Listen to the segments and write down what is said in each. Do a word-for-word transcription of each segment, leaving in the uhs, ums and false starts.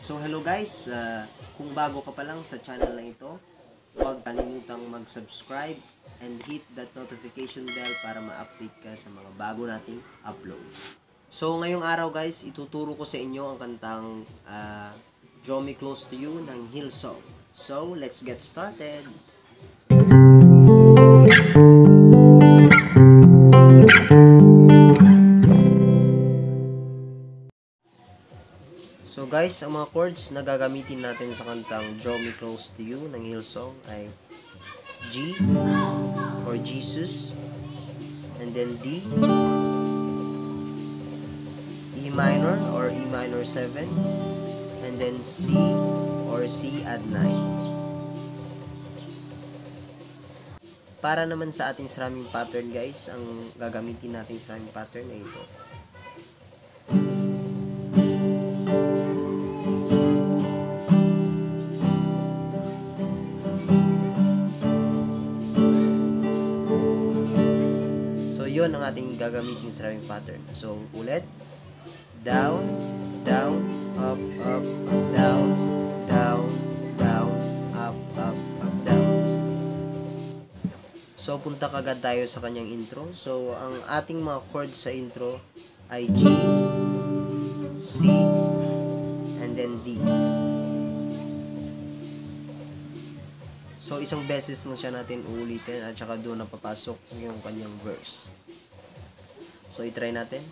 So hello guys, uh, kung bago ka pa lang sa channel na ito, huwag kalimutang mag-subscribe and hit that notification bell para ma-update ka sa mga bago nating uploads. So ngayong araw guys, ituturo ko sa inyo ang kantang uh, Draw Me Close to You ng Hillsong. So let's get started! So guys, ang mga chords na gagamitin natin sa kantang Draw Me Close to You ng Hillsong ay G or Jesus, and then D, E minor or E minor seven, and then C or C add nine. Para naman sa ating strumming pattern guys, ang gagamitin nating strumming pattern ay ito. Yun ang ating gagamitin strumming pattern. So, ulit. Down, down, up, up, up, down, down, down, up, up, up, down. So, punta kagad tayo sa kanyang intro. So, ang ating mga chords sa intro ay G, C, and then D. So, isang beses lang siya natin uulitin at saka doon na papasok yung kanyang verse. So, i-try natin.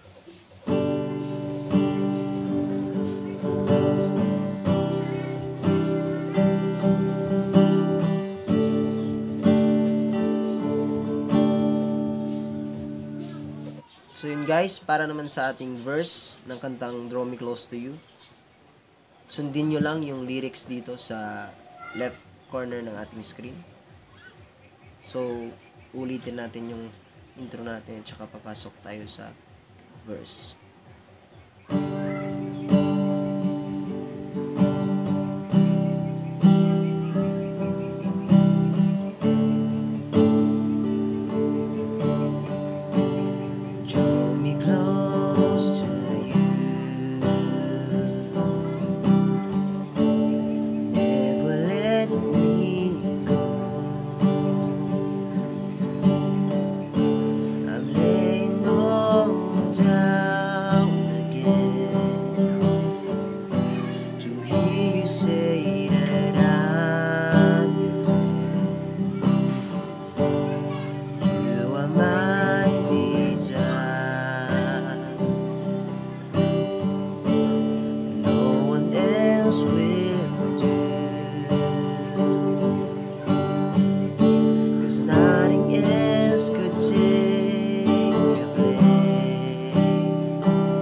So, yun guys, para naman sa ating verse ng kantang Draw Me Close to You, sundin nyo lang yung lyrics dito sa left corner ng ating screen. So, ulitin natin yung intro natin at saka papasok tayo sa verse. Draw me close to you, never let me go. I'm laying all down again to hear you say that I'm your friend. You are my desire, no one else will do, 'cause nothing else could take your place,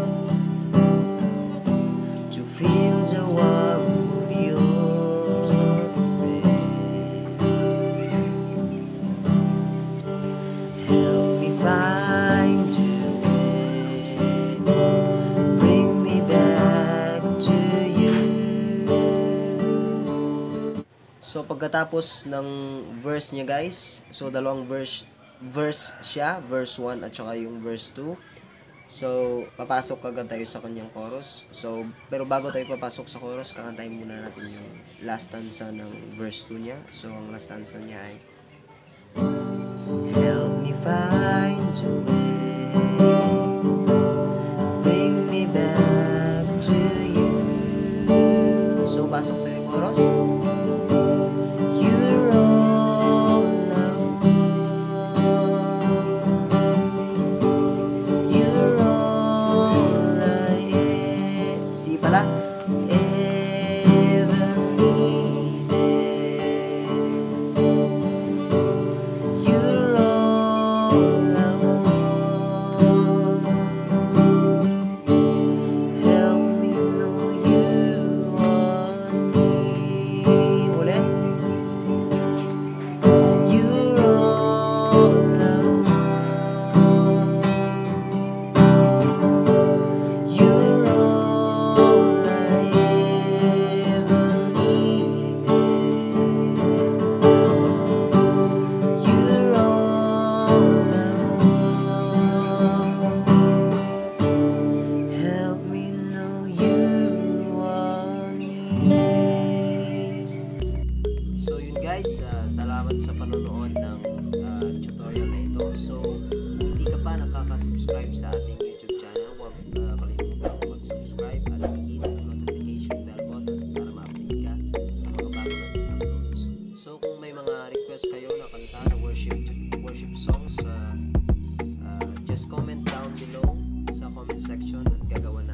to feel the warmth of your embrace. Help me find a way, bring me back to you. So pagkatapos ng verse niya guys, so dalawang verse verse siya, verse one at saka yung verse two. So papasok agad tayo sa kanyang chorus. So pero bago tayo papasok sa chorus, kakantahin muna natin yung last stanza ng verse two niya. So ang last stanza niya ay help me find a way, bring me back to you. So pasok sa chorus. You're all I want, you're all I am. See pala? Ever needed. You're all I want. Help me know you want me. Ulit. You're all I want. You're all I guys, uh, salamat sa panonood ng uh, tutorial na ito. So, kung hindi ka pa nakaka-subscribe sa ating YouTube channel, huwag uh, kalimutang mag-subscribe at i-hit ang notification bell button para ma-update ka sa mga bago nating uploads. So, kung may mga request kayo na kanta na worship worship songs, uh, uh, just comment down below sa comment section at gagawa